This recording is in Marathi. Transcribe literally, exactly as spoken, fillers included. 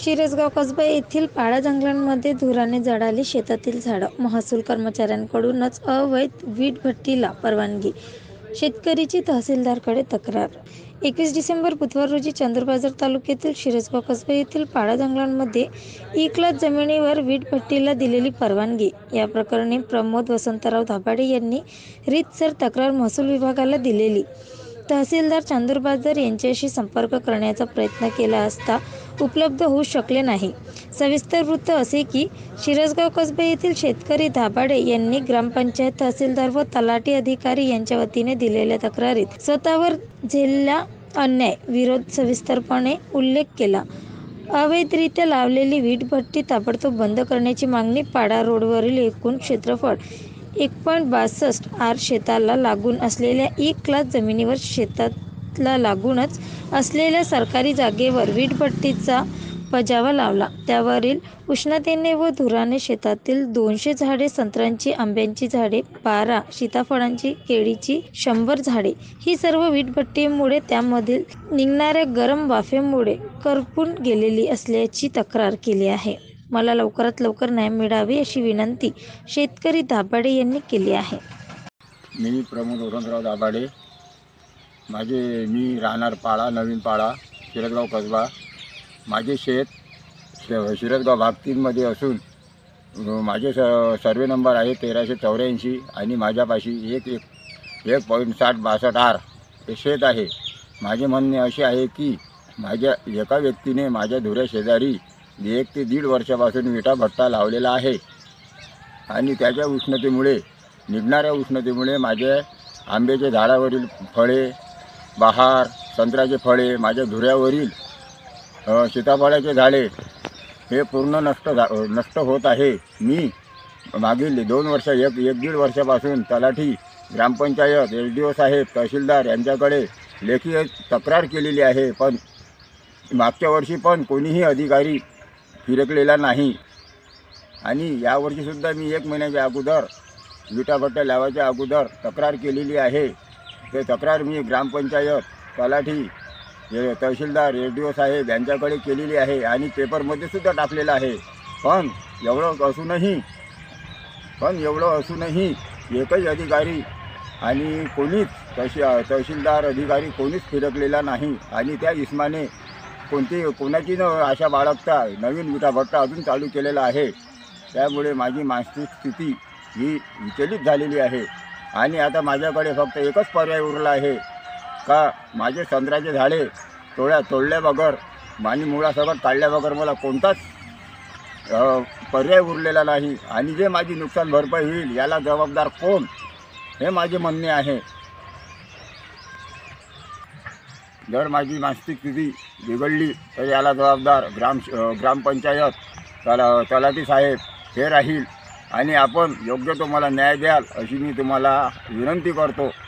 शिरसगाव कसबा येथील पाळा जंगलांमध्ये धुराने जळाली शेतातील झाडं. महसूल कर्मचाऱ्यांकडूनच अवैध वीट भट्टीला परवानगी, शेतकरीची तहसीलदारकडे तक्रार. एकवीस डिसेंबर बुधवार रोजी चांदूरबाजार तालुक्यातील शिरसगाव कसबा येथील पाळा जंगलांमध्ये एक लाख जमिनीवर वीट भट्टीला दिलेली परवानगी. या प्रकरणी प्रमोद वसंतराव दाभाडे यांनी रीतसर तक्रार महसूल विभागाला दिलेली. तहसीलदार चांदूरबाजार यांच्याशी संपर्क करण्याचा प्रयत्न केला असता उपलब्ध होऊ शकले नाही. सविस्तर वृत्त असे की, शिरसगाव कसबा येथील शेतकरी दाभाडे यांनी ग्रामपंचायत, तहसीलदार व तलाठी अधिकारी यांच्या वतीने दिलेल्या तक्रारीत स्वतःवर झेलला अन्याय विरोध सविस्तरपणे उल्लेख केला. अवैधरित्या लावलेली वीट भट्टी ताबडतोब बंद करण्याची मागणी. पाडा रोडवरील एकूण क्षेत्रफळ एक पॉईंट बासष्ट आर शेताला लागून असलेल्या एक लाख जमिनीवर शेताला लागूनच असलेल्या सरकारी जागेवर वीटभट्टीचा बजावा लावला. त्यावरील उष्णतेने व धुराने शेतातील दोनशे झाडे, संत्र्यांची, आंब्याची झाडे, बारा सीताफळांची, केळीची शंभर झाडे ही सर्व वीटभट्टीमुळे त्यामधील निघणाऱ्या गरम वाफेमुळे करपून गेलेली असल्याची तक्रार केली आहे. मला लवकरात लवकर न्याय मिळावे अशी विनंती शेतकरी दाभाडे यांनी केली आहे. मी प्रमोद वसंतराव दाभाडे. माझे मी राहणार पाळा, नवीन पाळा, शिरसगाव कसबा. माझे शेत शिरसगाव भाग तीनमध्ये असून माझे स सर्वे नंबर आहे तेराशे चौऱ्याऐंशी आणि माझ्यापाशी एक एक एक पॉईंट साठ बासष्ट आर हे शेत आहे. माझे म्हणणे असे आहे की, माझ्या एका व्यक्तीने माझ्या धुऱ्या शेजारी एक ते दीड वर्षापासून विटा भट्टा लावलेला आहे आणि त्याच्या उष्णतेमुळे निघणाऱ्या उष्णतेमुळे माझ्या आंब्याच्या झाडावरील फळे, बहार, संत्र्याचे फळे, माझ्या धुऱ्यावरील सीताफळाचे झाडे हे पूर्ण नष्ट झा नष्ट होत आहे. मी मागील दोन वर्ष एक एक दीड वर्षापासून तलाठी, ग्रामपंचायत, एस डी ओ साहेब, तहसीलदार यांच्याकडे लेखी तक्रार केलेली आहे, पण मागच्या वर्षी पण कोणीही अधिकारी फिरकलेला नाही. आणि यावर्षीसुद्धा मी एक महिन्याच्या अगोदर विटाभट्ट्या लावायच्या अगोदर तक्रार केलेली आहे. ते तक्रार मी ग्रामपंचायत, तलाठी, तहसीलदार, एस डी ओ साहेब यांच्याकडे केलेली आहे आणि पेपरमध्ये सुद्धा टाकलेलं आहे. पण एवढं असूनही पण एवढं असूनही एकही अधिकारी आणि कोणीच तशी तहसीलदार अधिकारी कोणीच फिरकलेला नाही. आणि त्या इस्माने कोणती कोणाची न आशा बाळगता नवीन विटाभट्टा अजून चालू केलेला आहे. त्यामुळे माझी मानसिक स्थिती ही विचलित झालेली आहे. आणि आता माझ्याकडे फक्त एकच पर्याय उरला आहे का, माझे संत्र्याचे झाडे तोड्या तोडल्या बगर आणि मुळासकट काढल्या बगर मला कोणताच पर्याय उरलेला नाही. आणि जे माझी नुकसान भरपाई होईल याला जबाबदार कोण, हे माझे म्हणणे आहे. जर माझी मानसिक स्थिती बिघडली तर याला जबाबदार ग्राम ग्रामपंचायत, तला तलाठी साहेब हे राहील. आणि आपण योग्य तो मला न्याय द्याल अशी मी तुम्हाला विनंती करतो.